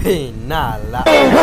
പിന്നല്ല.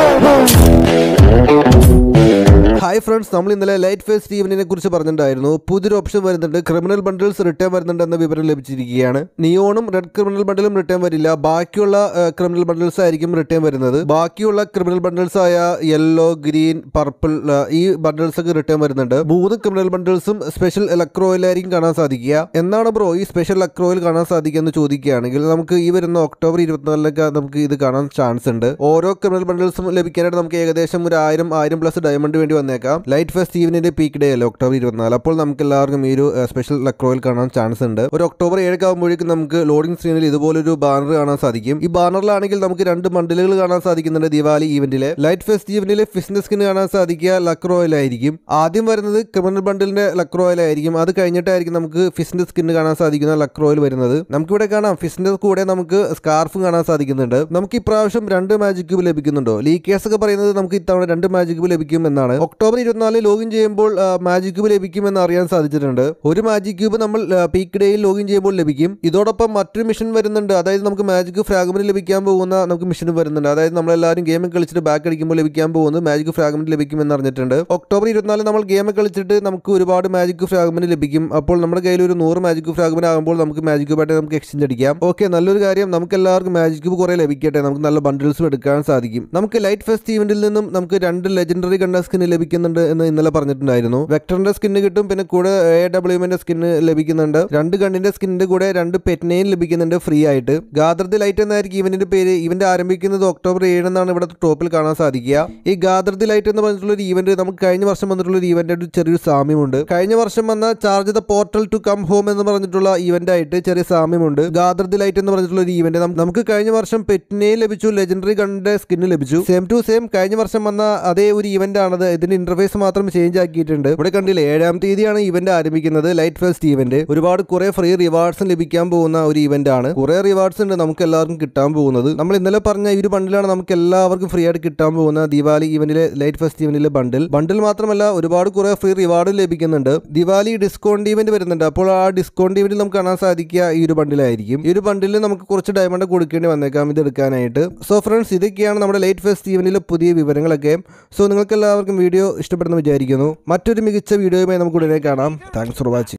Hi friends, നമ്മൾ ഇന്നലെ ലൈറ്റ് ഫേസ് സ്റ്റീവനിനെ കുറിച്ച് പറഞ്ഞിട്ടുണ്ടായിരുന്നു. പുതിയൊരു ഓപ്ഷൻ വരുന്നുണ്ട്, ക്രിമിനൽ ബണ്ടിൽസ് റിട്ടേൺ വരുന്നുണ്ട് എന്ന വിവരം ലഭിച്ചിരിക്കുകയാണ്. നിയോണും റെഡ് ക്രിമിനൽ ബണ്ടിലും റിട്ടേൺ വരില്ല, ബാക്കിയുള്ള ക്രിമിനൽ ബണ്ടിൽസ് ആയിരിക്കും റിട്ടേൺ വരുന്നത്. ബാക്കിയുള്ള ക്രിമിനൽ ബണ്ടിൽസ് ആയ യെല്ലോ, ഗ്രീൻ, പർപ്പിൾ ഈ ബണ്ടിൽസ് ഒക്കെ റിട്ടേൺ വരുന്നുണ്ട്. 3 ക്രിമിനൽ ബണ്ടിൽസും സ്പെഷ്യൽ ഇലക്ട്രോയിലായിരിക്കും കാണാൻ സാധിക്കുക. എന്നാണ് ബ്രോ ഈ സ്പെഷ്യൽ ഇലക്ട്രോയിൽ കാണാൻ സാധിക്കുക എന്ന് ചോദിക്കുകയാണെങ്കിൽ, നമുക്ക് ഈ വരുന്ന ഒക്ടോബർ 24 നമുക്ക് ഇത് കാണാൻ ചാൻസ് ഉണ്ട്. ഓരോ ക്രിമിനൽ ബണ്ടിൽസും ലഭിക്കാനായിട്ട് നമുക്ക് ഏകദേശം ഒരു 1000+ ഡയമണ്ട് വേണ്ടി വന്നേക്കാം. ലൈറ്റ് ഫേസ് സ്റ്റീവനിന്റെ പീക്ക് ഡേ അല്ലേ ഒക്ടോബർ 24. അപ്പോൾ നമുക്ക് എല്ലാവർക്കും ഈ ഒരു സ്പെഷ്യൽ ഇലക്ട്രോയിൽ കാണാൻ ചാൻസ് ഉണ്ട്. ഒരു ഒക്ടോബർ 7 ആകുമ്പോഴേക്കും നമുക്ക് ലോഡിംഗ് സ്ക്രീനിൽ ഇതുപോലൊരു ബാനർ കാണാൻ സാധിക്കും. ഈ ബാനറിലാണെങ്കിൽ നമുക്ക് 2 ബണ്ടിലുകൾ കാണാൻ സാധിക്കുന്നുണ്ട്. ദിവാലി ഈവന്റിലെ ലൈറ്റ് ഫേസ് സ്റ്റീവനിലെ ഫിസ്നസ് സ്കിൻ കാണാൻ സാധിക്കുക ലക്രോയിലായിരിക്കും. ആദ്യം വരുന്നത് ക്രിമിനൽ ബണ്ടിലിന്റെ ലക്രോയിലായിരിക്കും. അത് കഴിഞ്ഞിട്ടായിരിക്കും നമുക്ക് ഫിസ്നസ് സ്കിൻ കാണാൻ സാധിക്കുന്ന ലക്രോയിൽ വരുന്നത്. നമുക്കിവിടെ കാണാം ഫിസ്നസ് കൂടെ നമുക്ക് സ്കാർഫും കാണാൻ സാധിക്കുന്നുണ്ട്. നമുക്ക് ഇപ്രാവശ്യം 2 മാജിക് ക്യൂബ് ലഭിക്കുന്നുണ്ടോ? ലീക്കേഴ്സ് ഒക്കെ പറയുന്നത് നമുക്ക് ഇത്തവണ 2 മാജിക് ക്യൂബ് ലഭിക്കും എന്നാണ്. ഒക്ടോബർ 24 ലോഗിൻ ചെയ്യുമ്പോൾ മാജിക് ക്യൂബ് ലഭിക്കുമെന്ന് അറിയാൻ സാധിച്ചിട്ടുണ്ട്. ഒരു മാജിക് ക്യൂബ് നമ്മൾ പീക്ക് ഡേയിൽ ലോഗിൻ ചെയ്യുമ്പോൾ ലഭിക്കും. ഇതോടൊപ്പം മറ്റൊരു മിഷൻ വരുന്നുണ്ട്, അതായത് നമുക്ക് മാജിക് ഫ്രാഗ്മെന്റ് ലഭിക്കാൻ പോകുന്ന നമുക്ക് മിഷൻ വരുന്നുണ്ട്. അതായത് നമ്മളെല്ലാവരും ഗെയിം കളിച്ചിട്ട് ബാക്ക് അടിക്കുമ്പോൾ ലഭിക്കാൻ പോകുന്നത് മാജിക് ഫ്രാഗ്മെന്റ് ലഭിക്കുമെന്ന് അറിഞ്ഞിട്ടുണ്ട്. ഒക്ടോബർ 24 നമ്മൾ ഗെയിം കളിച്ചിട്ട് നമുക്ക് ഒരുപാട് മാജിക് ഫ്രാഗ്മെന്റ് ലഭിക്കും. അപ്പോൾ നമ്മുടെ കയ്യിൽ ഒരു 100 മാജിക് ഫ്രാഗ്മെന്റ് ആകുമ്പോൾ നമുക്ക് മാജിക് ക്യൂബായിട്ട് നമുക്ക് എക്സ്ചേഞ്ച് അടിക്കാം. ഓക്കെ, നല്ലൊരു കാര്യം. നമുക്ക് എല്ലാവർക്കും മാജിക് ക്യൂബ് കുറെ ലഭിക്കട്ടെ, നമുക്ക് നല്ല ബണ്ടിൽസും എടുക്കാൻ സാധിക്കും. നമുക്ക് ലൈറ്റ് ഫെസ്റ്റ് ഈവന്റിൽ നിന്നും നമുക്ക് 2 ലെജൻഡറി ഗണ്ണ സ്കിൻ ലഭിക്കുന്നുണ്ട് എന്ന് ഇന്നലെ പറഞ്ഞിട്ടുണ്ടായിരുന്നു. വെക്ടറിന്റെ സ്കിന്ന് കിട്ടും, പിന്നെ കൂടെ AWMന്റെ സ്കിന്ന് ലഭിക്കുന്നുണ്ട്. 2 ഗണ്ണിന്റെ സ്കിന്നിന്റെ കൂടെ 2 പെറ്റ്നെയും ലഭിക്കുന്നുണ്ട് ഫ്രീ ആയിട്ട്. ഗാദർ ദി ലൈറ്റ് എന്നായിരിക്കും ഇവന്റിന്റെ പേര്. ഇവന്റ് ആരംഭിക്കുന്നത് ഒക്ടോബർ 7 എന്നാണ് ഇവിടെ ടോപ്പിൽ കാണാൻ സാധിക്കുക. ഈ ഗാദർ ദി ലൈറ്റ് എന്ന് പറഞ്ഞിട്ടുള്ള ഒരു ഈവന്റ് നമുക്ക് കഴിഞ്ഞ വർഷം വന്നിട്ടുള്ള ഒരു ഈവന്റ് ചെറിയൊരു സാമ്യമുണ്ട്. കഴിഞ്ഞ വർഷം വന്ന charge the portal to come home എന്ന് പറഞ്ഞിട്ടുള്ള ഈവന്റ് ആയിട്ട് ചെറിയ സാമ്യമുണ്ട്. ഗാദർ ദി ലൈറ്റ് എന്ന് പറഞ്ഞിട്ടുള്ള ഒരു ഈവന്റ് നമുക്ക് കഴിഞ്ഞ വർഷം പെറ്റ്നെയും ലഭിച്ചു, ലെജൻഡറി ഗണ്ണിന്റെ സ്കിന്ന് ലഭിച്ചു. സെയിം ടു സെയിം കഴിഞ്ഞ വർഷം വന്ന അതേ ഒരു ഈവന്റ് ആണത്. ഇതിന്റെ ഇന്റർഫേസ് മാത്രം ചേഞ്ച് ആക്കിയിട്ടുണ്ട്. ഇവിടെ കണ്ടില്ലേ, 7-ാം തീയതിയാണ് ഇവന്റ് ആരംഭിക്കുന്നത്. ലൈറ്റ് ഫെസ്റ്റ് ഈവന്റ് ഒരുപാട് കുറെ ഫ്രീ റിവാർഡ്സും ലഭിക്കാൻ പോകുന്ന ഒരു ഇവന്റ് ആണ്. കുറെ റിവാർഡ്സ് ഉണ്ട് നമുക്ക് എല്ലാവർക്കും കിട്ടാൻ പോകുന്നത്. നമ്മൾ ഇന്നലെ പറഞ്ഞ ഈ ഒരു ബണ്ടിലാണ് നമുക്ക് എല്ലാവർക്കും ഫ്രീ ആയിട്ട് കിട്ടാൻ പോകുന്ന ദിവാലി ഈവന്റിലെ ലൈറ്റ് ഫെസ്റ്റ് ഈവന്റിലെ ബണ്ടിൽ മാത്രമല്ല ഒരുപാട് കുറെ ഫ്രീ റിവാർഡും ലഭിക്കുന്നുണ്ട്. ദിവാലി ഡിസ്കൗണ്ട് ഈവന്റ് വരുന്നുണ്ട്. അപ്പോൾ ആ ഡിസ്കൗണ്ട് ഈവന്റിൽ നമുക്ക് കാണാൻ സാധിക്കുക ഈ ഒരു ബണ്ടിലായിരിക്കും. ഈ ഒരു ബണ്ടിൽ നമുക്ക് കുറച്ച് ഡയമണ്ട് കൊടുക്കേണ്ടി വന്നേക്കാം ഇത് എടുക്കാനായിട്ട്. സോ ഫ്രണ്ട്സ്, ഇതൊക്കെയാണ് നമ്മുടെ ലൈറ്റ് ഫെസ്റ്റ് ഈവന്റിലെ പുതിയ വിവരങ്ങളൊക്കെ. സോ നിങ്ങൾക്ക് എല്ലാവർക്കും വീഡിയോ ഇഷ്ടപ്പെടുന്ന വിചാരിക്കുന്നു. മറ്റൊരു മികച്ച വീഡിയോയുമായി നമുക്ക് ഉടനെ കാണാം. Thanks for watching.